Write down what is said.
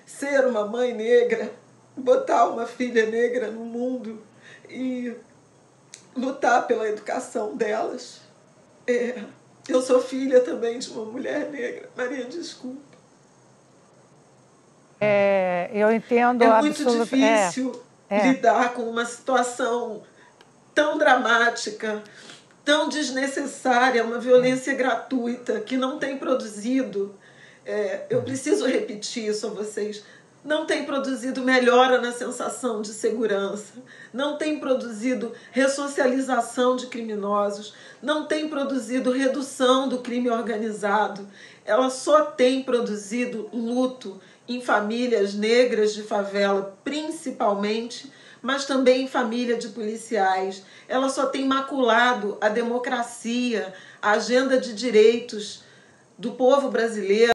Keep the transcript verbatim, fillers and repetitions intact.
ser uma mãe negra, botar uma filha negra no mundo e lutar pela educação delas. É, eu sou filha também de uma mulher negra. Maria, desculpa. É, eu entendo É muito absolutamente. difícil É, é. lidar com uma situação tão dramática, tão desnecessária, uma violência gratuita que não tem produzido, é, eu preciso repetir isso a vocês, não tem produzido melhora na sensação de segurança, não tem produzido ressocialização de criminosos, não tem produzido redução do crime organizado, ela só tem produzido luto em famílias negras de favela, principalmente, mas também em família de policiais. Ela só tem maculado a democracia, a agenda de direitos do povo brasileiro.